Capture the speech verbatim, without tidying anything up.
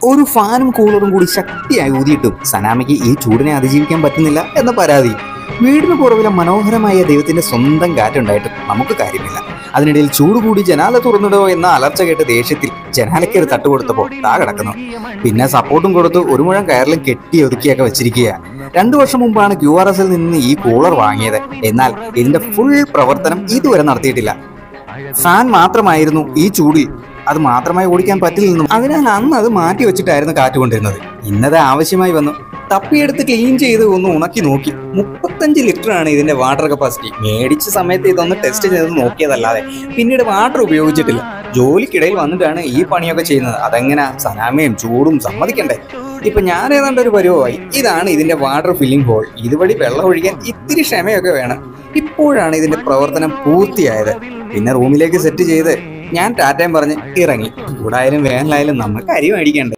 ഒരു ഫാനും കൂളറും കൂടി ശക്തിയായി ഊതിയിട്ടും സനാമയ്ക്ക് ഈ ചൂടിനെ അതിജീവിക്കാൻ പറ്റുന്നില്ല എന്ന പരാതി. വീടിന് പുറകിലെ മനോഹരമായ ദൈവത്തിന്റെ സ്വന്തം കാറ്റുണ്ടായിട്ടും നമുക്ക് കാര്യമില്ല. അതിനിടയിൽ ചൂട് കൂടി ജനാല തുറന്നിടോ എന്ന അലർച്ച കേട്ട് ദേഷ്യത്തിൽ ജനാലയ്ക്കൊരു തട്ട് കൊടുത്തപ്പോൾ താ കിടക്കുന്നു. പിന്നെ സപ്പോർട്ടും കൊടുത്ത് ഒരു മുഴം കയറിലും കെട്ടി ഒതുക്കിയൊക്കെ വെച്ചിരിക്കുക. രണ്ടു വർഷം മുമ്പാണ് ക്യു ആർ എസിൽ നിന്ന് ഈ കൂളർ വാങ്ങിയത്. എന്നാൽ ഇതിന്റെ ഫുൾ പ്രവർത്തനം ഇതുവരെ നടത്തിയിട്ടില്ല. ഫാൻ മാത്രമായിരുന്നു ഈ ചൂടിൽ അത് മാത്രമായി ഓടിക്കാൻ പറ്റില്ലെന്നും അതിനാൽ അന്ന് അത് മാറ്റി വെച്ചിട്ടായിരുന്നു കാറ്റ് കൊണ്ടിരുന്നത്. ഇന്നത് ആവശ്യമായി വന്നു. തപ്പിയെടുത്ത് ക്ലീൻ ചെയ്ത് ഒന്ന് ഉണക്കി നോക്കി. മുപ്പത്തഞ്ച് ലിറ്റർ ആണ് ഇതിന്റെ വാട്ടർ കപ്പാസിറ്റി. മേടിച്ച സമയത്ത് ഇതൊന്ന് ടെസ്റ്റ് ചെയ്ത് നോക്കിയതല്ലാതെ പിന്നീട് വാട്ടർ ഉപയോഗിച്ചിട്ടില്ല. ജോലിക്കിടയിൽ വന്നിട്ടാണ് ഈ പണിയൊക്കെ ചെയ്യുന്നത്. അതെങ്ങനെ സനാമയും ചൂടും സമ്മതിക്കണ്ടേ? ഇപ്പൊ ഞാൻ ഏതാണ്ട് ഒരു പരുവമായി. ഇതാണ് ഇതിന്റെ വാട്ടർ ഫില്ലിംഗ് ഹോൾ. ഇതുവഴി വെള്ളം ഒഴിക്കാൻ ഇത്തിരി ക്ഷമയൊക്കെ വേണം. ഇപ്പോഴാണ് ഇതിന്റെ പ്രവർത്തനം പൂർത്തിയായത്. പിന്നെ റൂമിലേക്ക് സെറ്റ് ചെയ്ത് ഞാൻ ടാറ്റയും പറഞ്ഞ് ഇറങ്ങി. ചൂടായാലും വേനലായാലും നമുക്ക് അരി മേടിക്കണ്ടേ.